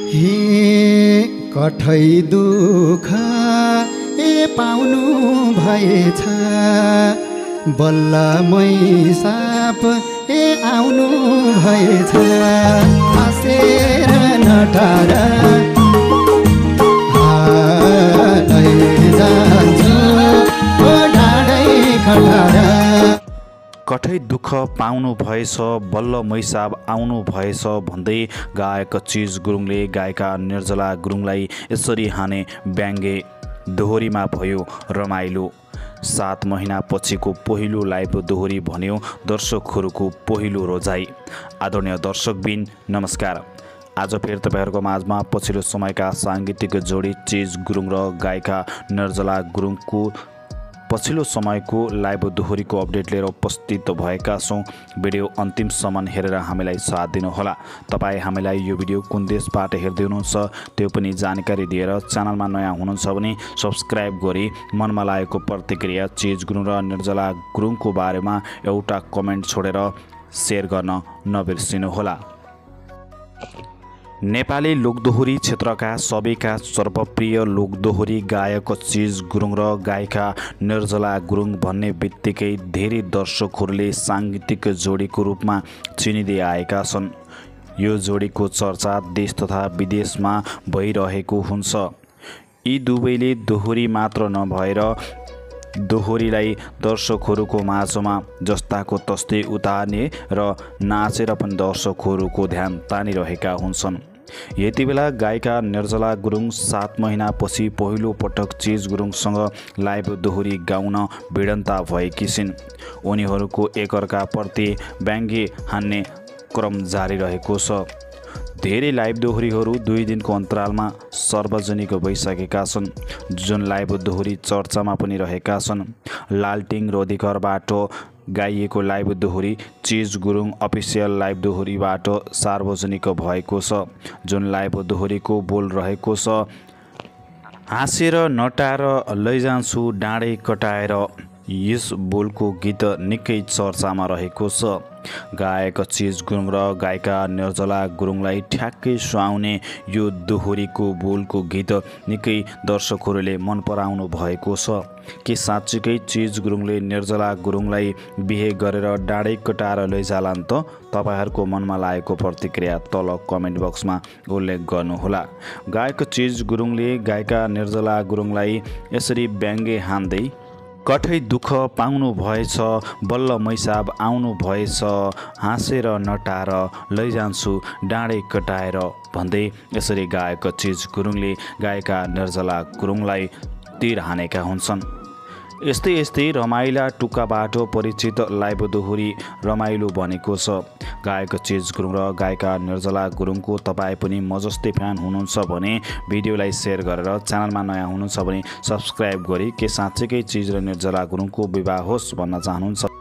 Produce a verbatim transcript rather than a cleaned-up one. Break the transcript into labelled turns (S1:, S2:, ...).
S1: हे कठै दुःख ए पाउनु भएछ, बल्ल मै साप ए आउनु भएछ। हाँसेर नटार हालै जान्छु ओ ढाडै खटार।
S2: कठै दुःख पाउनु भएछ, बल्ल मैसाब आउनु भएछ भन्दै गायक चिज गुरुङले गायिका निर्जला गुरुङलाई यसरी हाने व्यङ्गे। दोहोरीमा भयो रमाइलो। सात महिना पछिको पहिलो लाइभ दोहोरी भन्यो दर्शकहरूको पहिलो रोजाइ। आदरणीय दर्शकबिन नमस्कार। आज फेरि तपाईँहरूको माझमा पछिल्लो समयका साङ्गीतिक जोडी चिज गुरुङ र गायिका निर्जला गुरुङको पछिल्लो समयको लाइभ दोहोरीको अपडेट लिएर उपस्थित भएका छौँ। भिडियो अन्तिमसम्म हेरेर हामीलाई साथ दिनुहोला। तपाईँ हामीलाई यो भिडियो कुन देशबाट हेर्दै हुनुहुन्छ त्यो पनि जानकारी दिएर च्यानलमा नयाँ हुनुहुन्छ भने सब्सक्राइब गरी मनमा लागेको प्रतिक्रिया चिज गुरुङ र निर्जला गुरुङको बारेमा एउटा कमेन्ट छोडेर सेयर गर्न नबिर्सिनुहोला। नेपाली लोकदोहोरी क्षेत्रका सबैका सर्वप्रिय लोकदोहोरी गायक चिज गुरुङ र गायिका निर्जला गुरुङ भन्ने बित्तिकै धेरै दर्शकहरूले साङ्गीतिक जोडीको रूपमा चिनिँदै आएका छन्। यो जोडीको चर्चा देश तथा विदेशमा भइरहेको हुन्छ। यी दुवैले दोहोरी मात्र नभएर दोहोरीलाई दर्शकहरूको माझमा जस्ताको तस्तै उतार्ने र नाचेर पनि दर्शकहरूको ध्यान तानिरहेका हुन्छन्। यति बेला गायिका निर्जला गुरुङ सात महिनापछि पहिलो पटक चिज गुरुङसँग लाइभ दोहोरी गाउन भिडन्ता भएकी छिन्। उनीहरूको एकअर्काप्रति व्यङ्ग्य हान्ने क्रम जारी रहेको छ। धेरै लाइभ दोहोरीहरू दुई दिनको अन्तरालमा सार्वजनिक भइसकेका छन्, जुन लाइभ दोहोरी चर्चामा पनि रहेका छन्। लालटिङ रोधिकरबाट गाइएको लाइभ दोहोरी चिज गुरुङ अफिसियल लाइभ दोहोरीबाट सार्वजनिक भएको छ, जुन लाइभ दोहोरीको बोल रहेको छ हाँसेर नटार लैजान्छु डाँडै कटाएर। यस बोलको गीत निकै चर्चामा रहेको छ। गायक चिज गुरुङ र गायिका निर्जला गुरुङलाई ठ्याक्कै सुहाउने यो दोहोरीको बोलको गीत निकै दर्शकहरूले मन पराउनु भएको छ। के साँच्चीकै चिज गुरुङले निर्जला गुरुङलाई बिहे गरेर डाँडै कटाएर लैजालान् त? तपाईँहरूको मनमा लागेको प्रतिक्रिया तल कमेन्ट बक्समा उल्लेख गर्नुहोला। गायक चिज गुरुङले गायिका निर्जला गुरुङलाई यसरी व्यङ्ग्य हान्दै कठै दुःख पाउनु भएछ, बल्ल मैसाब आउनु भएछ, हाँसेर नटार लैजान्छु डाँडै कटाएर भन्दै यसरी गायक चिज गुरुङले गायिका निर्जला गुरुङलाई तीर हानेका हुन्छन्। यस्तै यस्तै रमाइला टुक्काबाट परिचित लाइभ दोहोरी रमाइलो बनेको छ। गायक चिज गुरुङ र गायिका निर्जला गुरुङको तपाईँ पनि म जस्तै फ्यान हुनुहुन्छ भने भिडियोलाई सेयर गरेर च्यानलमा नयाँ हुनुहुन्छ भने सब्सक्राइब गरी के साँच्चैकै चिज र निर्जला गुरुङको विवाह होस् भन्न चाहनुहुन्छ